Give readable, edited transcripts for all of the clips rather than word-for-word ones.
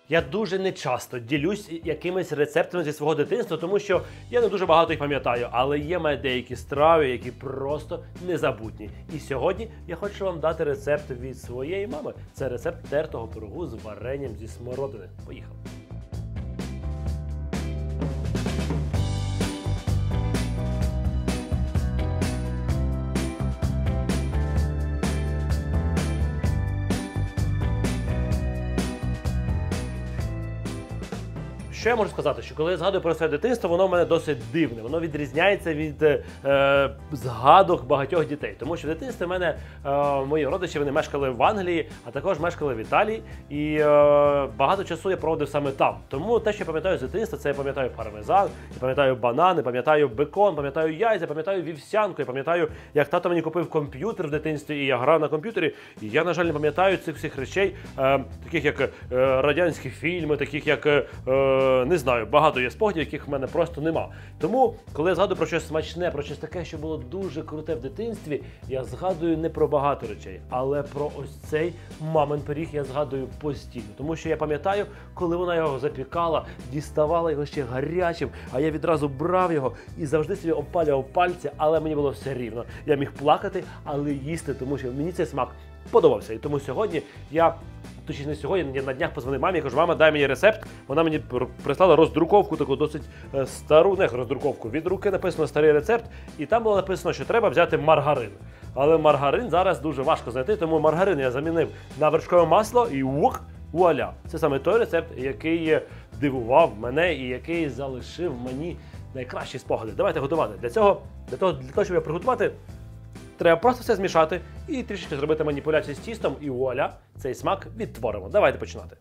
Я дуже нечасто ділюсь якимись рецептами зі свого дитинства, тому що я не дуже багато їх пам'ятаю, але є в мене деякі страви, які просто незабутні. І сьогодні я хочу вам дати рецепт від своєї мами. Це рецепт тертого пирогу з варенням зі смородини. Поїхали! Що я можу сказати, що коли я згадую про своє дитинство, воно в мене досить дивне. Воно відрізняється від згадок багатьох дітей. Тому що в дитинстві в мене мої родичі вони мешкали в Англії, а також мешкали в Італії. І багато часу я проводив саме там. Тому те, що я пам'ятаю з дитинства, це я пам'ятаю пармезан, я пам'ятаю банани, пам'ятаю бекон, пам'ятаю яйця, пам'ятаю вівсянку, я пам'ятаю, як тато мені купив комп'ютер в дитинстві, і я грав на комп'ютері. І я, на жаль, не пам'ятаю цих всіх речей, таких як радянські фільми, таких як... не знаю, багато є спогадів, яких в мене просто нема. Тому, коли я згадую про щось смачне, про щось таке, що було дуже круте в дитинстві, я згадую не про багато речей, але про ось цей мамин пиріг я згадую постійно. Тому що я пам'ятаю, коли вона його запікала, діставала його ще гарячим, а я відразу брав його і завжди собі опалював пальці, але мені було все рівно. Я міг плакати, але їсти, тому що мені цей смак подобався. І тому сьогодні точніше не сьогодні, я на днях позвонив мамі і кажу: мама, дай мені рецепт. Вона мені прислала роздруковку, таку досить стару, не роздруковку, від руки написано старий рецепт. І там було написано, що треба взяти маргарин. Але маргарин зараз дуже важко знайти, тому маргарин я замінив на вершкове масло і вуаля. Це саме той рецепт, який дивував мене і який залишив мені найкращі спогади. Давайте готувати. Для того, щоб його приготувати, треба просто все змішати і трішки зробити маніпуляції з тістом, і вуаля, цей смак відтворимо. Давайте починати.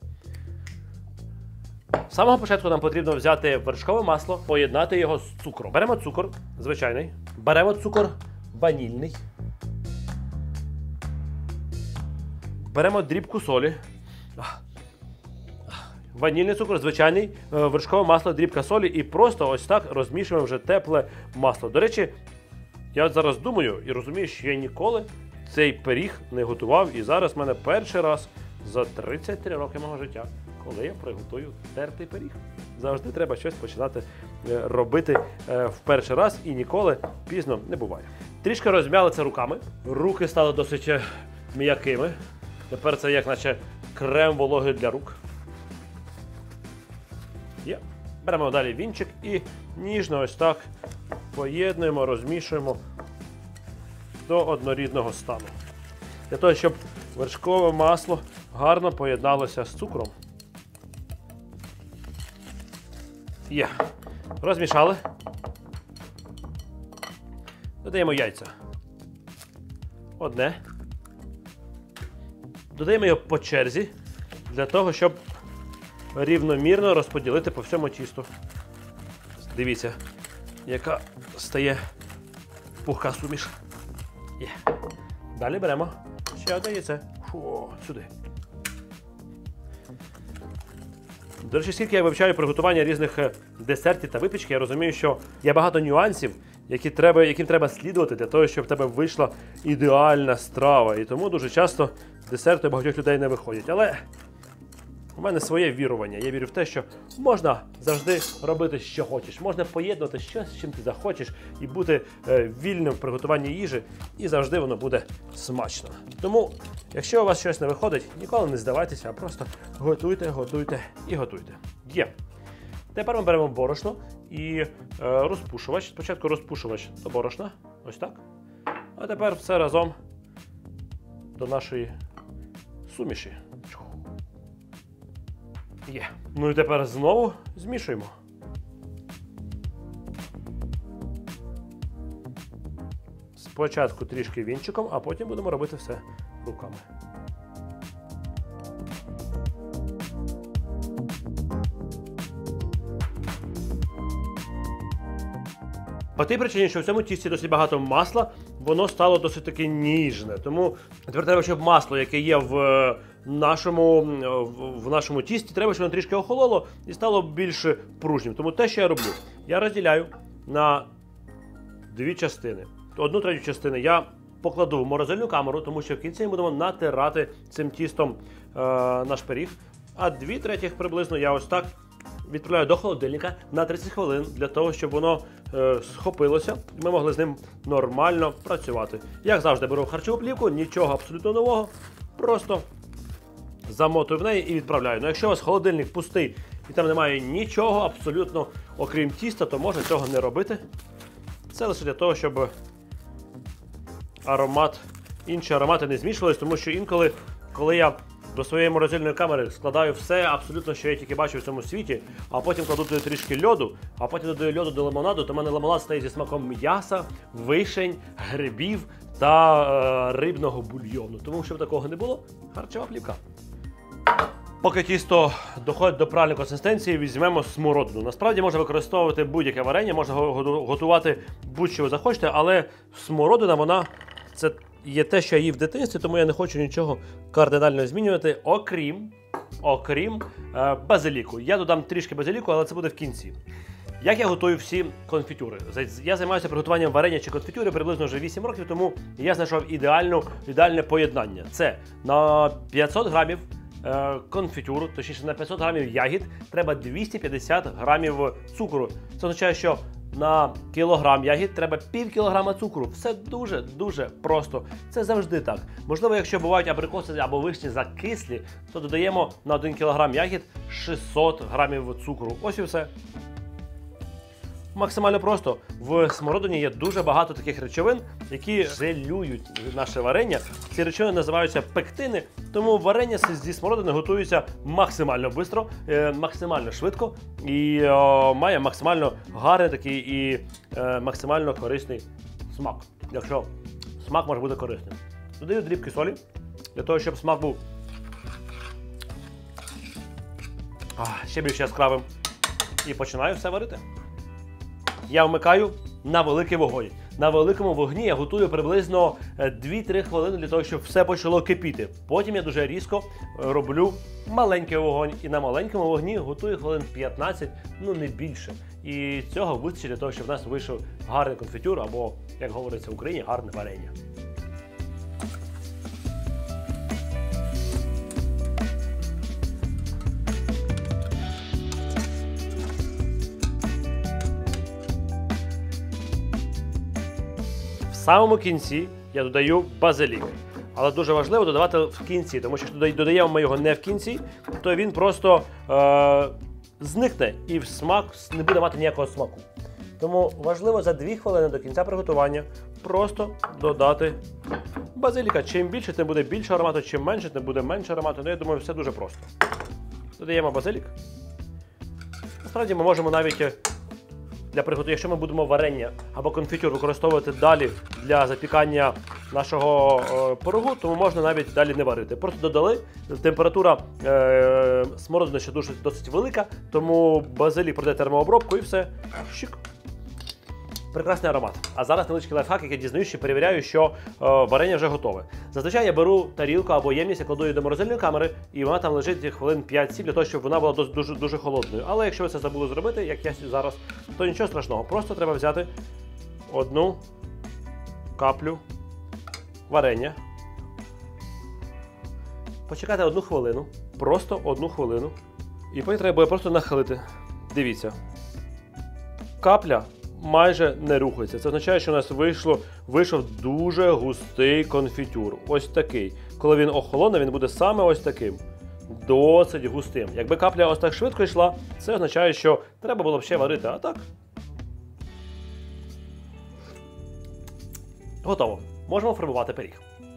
З самого початку нам потрібно взяти вершкове масло, поєднати його з цукром. Беремо цукор звичайний, беремо цукор ванільний, беремо дрібку солі, ванільний цукор звичайний, вершкове масло, дрібка солі і просто ось так розмішуємо вже тепле масло. До речі, я от зараз думаю і розумію, що я ніколи цей пиріг не готував, і зараз в мене перший раз за 33 роки мого життя, коли я приготую тертий пиріг. Завжди треба щось починати робити в перший раз, і ніколи пізно не буває. Трішки розм'яли це руками, руки стали досить м'якими. Тепер це як наче крем вологий для рук. Є. Беремо далі вінчик і ніжно ось так поєднуємо, розмішуємо до однорідного стану. Для того, щоб вершкове масло гарно поєдналося з цукром. Є. Розмішали. Додаємо яйця. Одне. Додаємо його по черзі, для того, щоб рівномірно розподілити по всьому тісту. Дивіться, яка стає пухка суміш. Є. Далі беремо ще одне яйце. Сюди. До речі, скільки я вивчаю приготування різних десертів та випічки, я розумію, що є багато нюансів, яким треба слідувати для того, щоб в тебе вийшла ідеальна страва. І тому дуже часто десерти багатьох людей не виходять. Але у мене своє вірування. Я вірю в те, що можна завжди робити, що хочеш. Можна поєднувати щось, з чим ти захочеш, і бути вільним в приготуванні їжі, і завжди воно буде смачно. Тому, якщо у вас щось не виходить, ніколи не здавайтеся, а просто готуйте, готуйте і готуйте. Є. Тепер ми беремо борошно і розпушувач. Спочатку розпушувач до борошна. Ось так. А тепер все разом до нашої суміші. Є. Ну і тепер знову змішуємо. Спочатку трішки вінчиком, а потім будемо робити все руками. По тій причині, що в цьому тісті досить багато масла, воно стало досить таки ніжне. Тому тепер треба, щоб масло, яке є в нашому тісті, треба, щоб воно трішки охололо і стало більш пружнім. Тому те, що я роблю, я розділяю на дві частини. Одну третю частини я покладу в морозильну камеру, тому що в кінці ми будемо натирати цим тістом наш пиріг. а 2/3 приблизно я ось так відправляю до холодильника на 30 хвилин, для того, щоб воно схопилося, і ми могли з ним нормально працювати. Як завжди, беру харчову плівку, нічого абсолютно нового, просто замотую в неї і відправляю. Ну, якщо у вас холодильник пустий і там немає нічого абсолютно, окрім тіста, то можна цього не робити. Це лише для того, щоб інші аромати не змішувались, тому що інколи, коли я до своєї морозильної камери складаю все абсолютно, що я тільки бачу в цьому світі, а потім кладу туди трішки льоду, а потім додаю льоду до лимонаду, то в мене лимонад стає зі смаком м'яса, вишень, грибів та рибного бульйону. Тому, щоб такого не було, харчова плівка. Поки тісто доходить до правильної консистенції, візьмемо смородину. Насправді можна використовувати будь-яке варення, можна готувати будь-що ви захочете, але смородина, вона це є те, що я їв в дитинстві, тому я не хочу нічого кардинально змінювати, окрім базиліку. Я додам трішки базиліку, але це буде в кінці. Як я готую всі конфітюри? Я займаюся приготуванням варення чи конфітюри приблизно вже 8 років, тому я знайшов ідеальне поєднання. Це на 500 грамів конфітюру, точніше на 500 грамів ягід, треба 250 грамів цукру. Це означає, що на кілограм ягід треба пів кілограма цукру. Все дуже просто. Це завжди так. Можливо, якщо бувають абрикоси або вишні закислі, то додаємо на 1 кілограм ягід 600 грамів цукру. Ось і все. Максимально просто. В смородині є дуже багато таких речовин, які желюють наше варення. Ці речовини називаються пектини, тому варення зі смородини готується максимально швидко, максимально швидко і має максимально гарний такий і максимально корисний смак. Якщо смак може бути корисним. Додаю дрібки солі, для того, щоб смак був ще більш яскравим. І починаю все варити. Я вмикаю на великий вогонь. На великому вогні я готую приблизно 2-3 хвилини для того, щоб все почало кипіти. Потім я дуже різко роблю маленький вогонь. І на маленькому вогні готую хвилин 15, ну не більше. І цього вистачить для того, щоб в нас вийшов гарний конфітюр або, як говориться в Україні, гарне варення. В самому кінці я додаю базилік. Але дуже важливо додавати в кінці, тому що якщо додаємо ми його не в кінці, то він просто зникне і в смак не буде мати ніякого смаку. Тому важливо за 2 хвилини до кінця приготування просто додати базиліка. Чим більше, тим буде більше аромату, чим менше, тим буде менше аромату. Ну, я думаю, все дуже просто. Додаємо базилік. Насправді ми можемо навіть для приготування, якщо ми будемо варення або конфітюр використовувати далі для запікання нашого пирогу, тому можна навіть далі не варити. Просто додали, температура смородини ще досить велика, тому базилік пройде термообробку і все. Щик. Прекрасний аромат. А зараз невеличкий лайфхак, який я дізнаюся, перевіряю, що варення вже готове. Зазвичай я беру тарілку або ємність, я кладу її до морозильної камери, і вона там лежить хвилин 5-7 для того, щоб вона була дуже холодною. Але якщо ви це забули зробити, як я зараз, то нічого страшного. Просто треба взяти 1 каплю варення, почекати 1 хвилину, просто 1 хвилину, і потім треба буде просто нахилити. Дивіться. Капля майже не рухається. Це означає, що у нас вийшов дуже густий конфітюр. Ось такий. Коли він охолоне, він буде саме ось таким. Досить густим. Якби капля ось так швидко йшла, це означає, що треба було б ще варити. А так. Готово. Можемо формувати пиріг.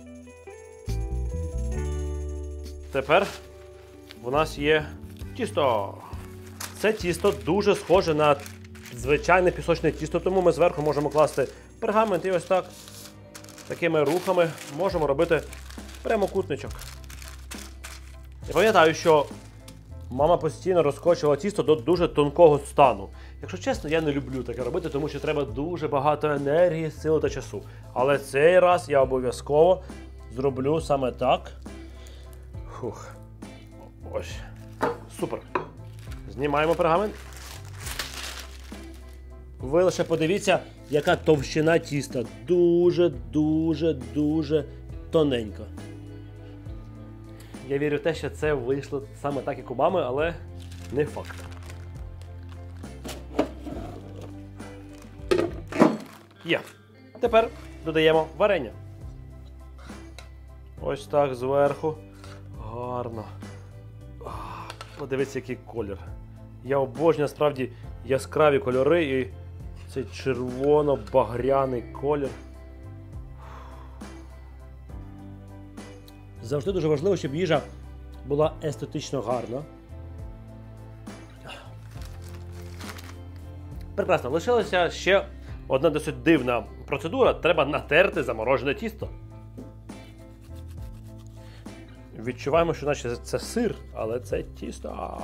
Тепер у нас є тісто. Це тісто дуже схоже на звичайне пісочне тісто, тому ми зверху можемо класти пергамент і ось так, такими рухами можемо робити прямокутничок. Я пам'ятаю, що мама постійно розкочувала тісто до дуже тонкого стану. Якщо чесно, я не люблю таке робити, тому що треба дуже багато енергії, сили та часу. Але цей раз я обов'язково зроблю саме так. Фух. Ось. Супер. Знімаємо пергамент. Ви лише подивіться, яка товщина тіста. Дуже тоненька. Я вірю в те, що це вийшло саме так, як у мами, але не факт. Є. Тепер додаємо варення. Ось так зверху. Гарно. Подивіться, який колір. Я обожнюю, насправді, яскраві кольори і цей червоно-багряний колір. Завжди дуже важливо, щоб їжа була естетично гарна. Прекрасно. Лишилася ще одна досить дивна процедура. Треба натерти заморожене тісто. Відчуваємо, що наче це сир, але це тісто.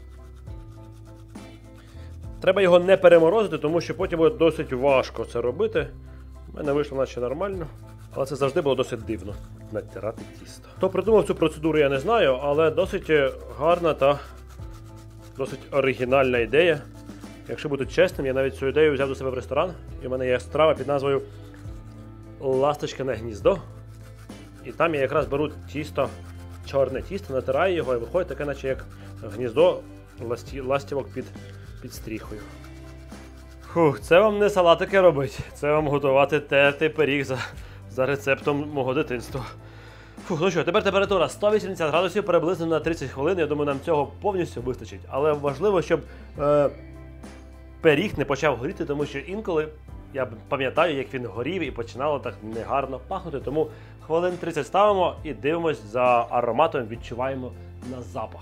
Треба його не переморозити, тому що потім буде досить важко це робити. У мене вийшло наче нормально, але це завжди було досить дивно – натирати тісто. Хто придумав цю процедуру, я не знаю, але досить гарна та досить оригінальна ідея. Якщо бути чесним, я навіть цю ідею взяв до себе в ресторан, і в мене є страва під назвою «Ласточкине гніздо». І там я якраз беру тісто, чорне тісто, натираю його і виходить таке, наче як гніздо ластівок під стріхою. Фух, це вам не салатики робить, це вам готувати тертий пиріг за рецептом мого дитинства. Фух, ну що, тепер температура 180 градусів, приблизно на 30 хвилин. Я думаю, нам цього повністю вистачить. Але важливо, щоб пиріг не почав горіти, тому що інколи я пам'ятаю, як він горів і починало так негарно пахнути. Тому хвилин 30 ставимо і дивимось за ароматом, відчуваємо на запах.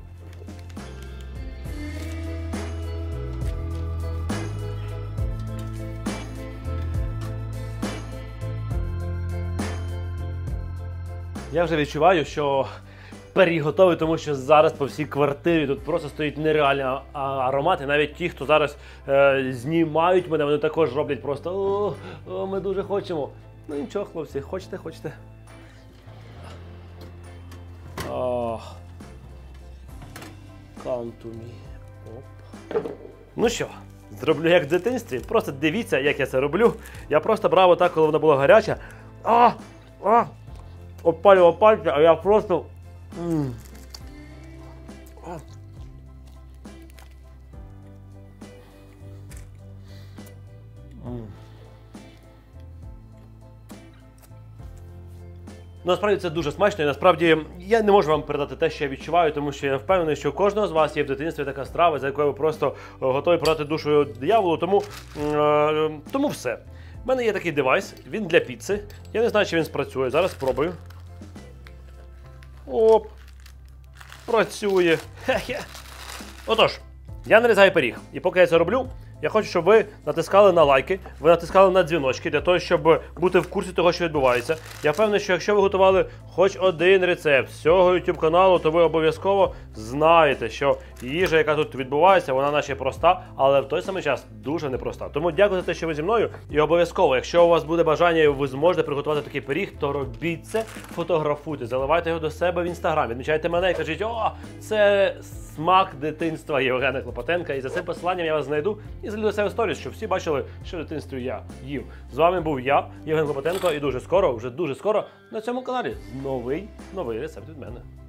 Я вже відчуваю, що пиріг готовий, тому що зараз по всій квартирі тут просто стоїть нереальний аромат. І навіть ті, хто зараз знімають мене, вони також роблять просто ми дуже хочемо. Ну нічого, хлопці, хочете. Come to me. Оп. Ну що, зроблю як в дитинстві. Просто дивіться, як я це роблю. Я просто брав отак, коли вона була гаряча. Обпалював пальці, а я просто... Насправді це дуже смачно і насправді я не можу вам передати те, що я відчуваю, тому що я впевнений, що у кожного з вас є в дитинстві така страва, за якою ви просто готові продати душу дияволу, тому все. У мене є такий девайс, він для піци. Я не знаю, чи він спрацює, зараз спробую. Оп! Працює. Хе-хе. Отож, я нарізаю пиріг. І поки я це роблю, я хочу, щоб ви натискали на лайки, ви натискали на дзвіночки, для того, щоб бути в курсі того, що відбувається. Я впевнений, що якщо ви готували хоч один рецепт з цього YouTube каналу, то ви обов'язково знаєте, що їжа, яка тут відбувається, вона наче проста, але в той самий час дуже непроста. Тому дякую за те, що ви зі мною. І обов'язково, якщо у вас буде бажання і ви зможете приготувати такий пиріг, то робіть це, фотографуйте, заливайте його до себе в Інстаграм, відмічайте мене і кажіть: о, це смак дитинства Євгена Клопотенка. І за цим посиланням я вас знайду і залью до себе сторіс, щоб всі бачили, що в дитинстві я їв. З вами був я, Євген Клопотенко, і дуже скоро, вже дуже скоро, на цьому каналі новий рецепт від мене.